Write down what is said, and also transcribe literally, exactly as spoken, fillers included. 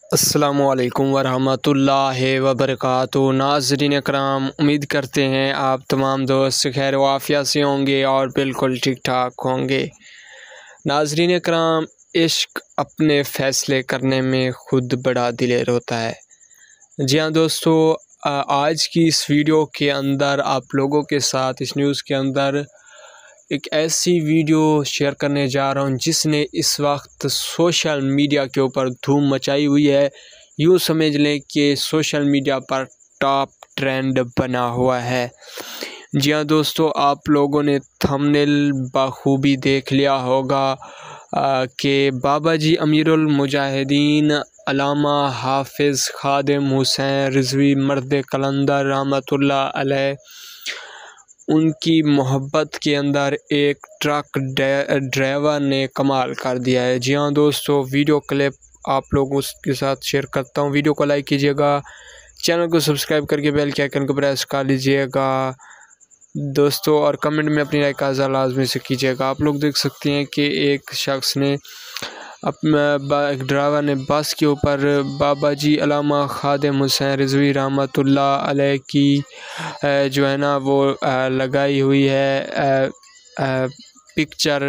अस्सलामुअलैकुम वरहमतुल्लाहि वबरकातुहू। नाज़रीन अकराम, उम्मीद करते हैं आप तमाम दोस्त खैर वाफ़िया से होंगे और बिल्कुल ठीक ठाक होंगे। नाज़रीन अकराम, इश्क अपने फ़ैसले करने में ख़ुद बड़ा दिलेर होता है। जी हाँ दोस्तों, आज की इस वीडियो के अंदर आप लोगों के साथ इस न्यूज़ के अंदर एक ऐसी वीडियो शेयर करने जा रहा हूँ जिसने इस वक्त सोशल मीडिया के ऊपर धूम मचाई हुई है। यूँ समझ लें कि सोशल मीडिया पर टॉप ट्रेंड बना हुआ है। जी हाँ दोस्तों, आप लोगों ने थंबनेल बखूबी देख लिया होगा कि बाबा जी अमीरुल मुजाहिदीन अल्लामा हाफिज़ खादिम हुसैन रिज़वी मर्द कलंदर रहमतुल्लाह अलैह, उनकी मोहब्बत के अंदर एक ट्रक ड्राइवर ने कमाल कर दिया है। जी हाँ दोस्तों, वीडियो क्लिप आप लोगों के साथ शेयर करता हूँ। वीडियो को लाइक कीजिएगा, चैनल को सब्सक्राइब करके बेल के आइकन को प्रेस कर लीजिएगा दोस्तों, और कमेंट में अपनी राय का इज़हार लाजमी से कीजिएगा। आप लोग देख सकते हैं कि एक शख्स ने अपना एक ड्राइवर ने बस के ऊपर बाबा जी अल्लामा खादिम हुसैन रिज़वी रहमतुल्लाह अलैह की जो है ना वो लगाई हुई है पिक्चर।